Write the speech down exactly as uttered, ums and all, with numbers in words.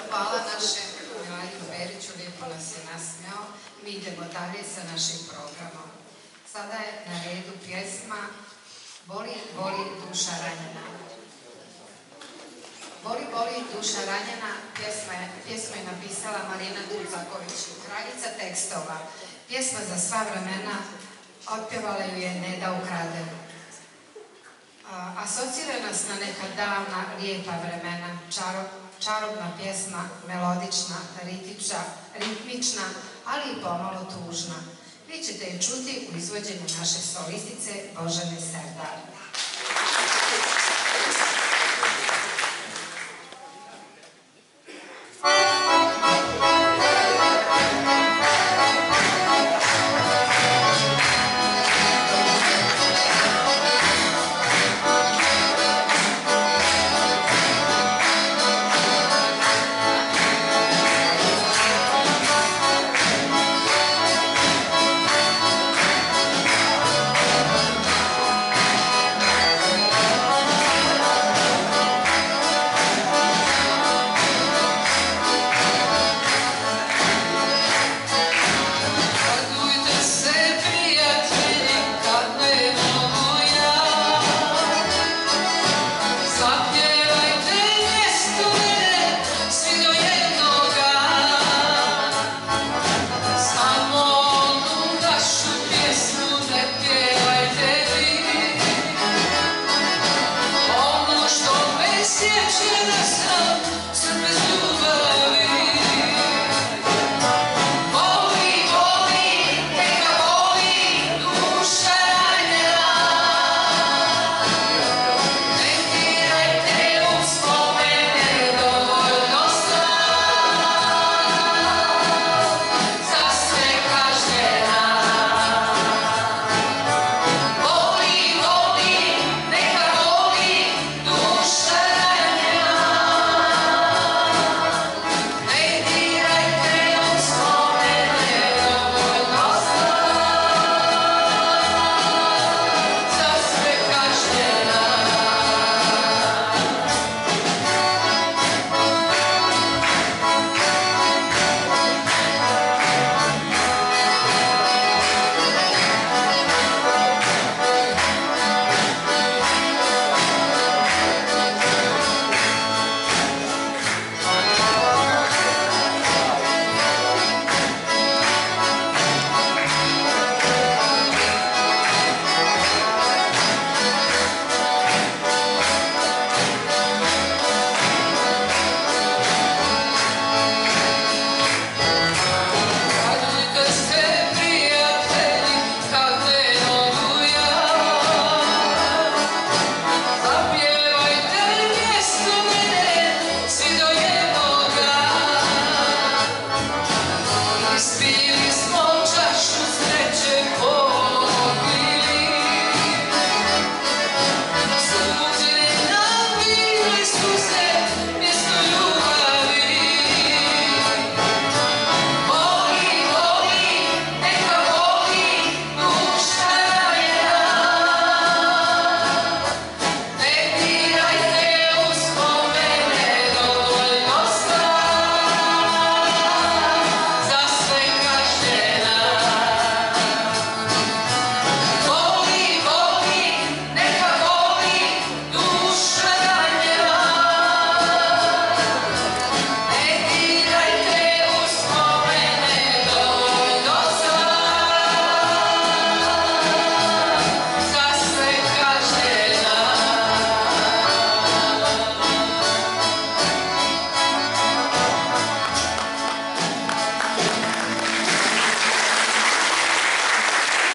Hvala našem Milaju Beriću, lijepo nas je nasmijao. Mi idemo dalje sa našim programom. Sada je na redu pjesma Boli, boli duša ranjena. Boli, boli duša ranjena, pjesma je, pjesma je napisala Marina Tucaković, kraljica tekstova. Pjesma za sva vremena, otpjevala ju je Neda Ukraden. Asocira nas na neka davna, lijepa vremena, čaro, čarobna pjesma, melodična, ritiča, ritmična, ali i pomalo tužna. Vi ćete je čuti u izvođenju naše solistice Božane Serdar.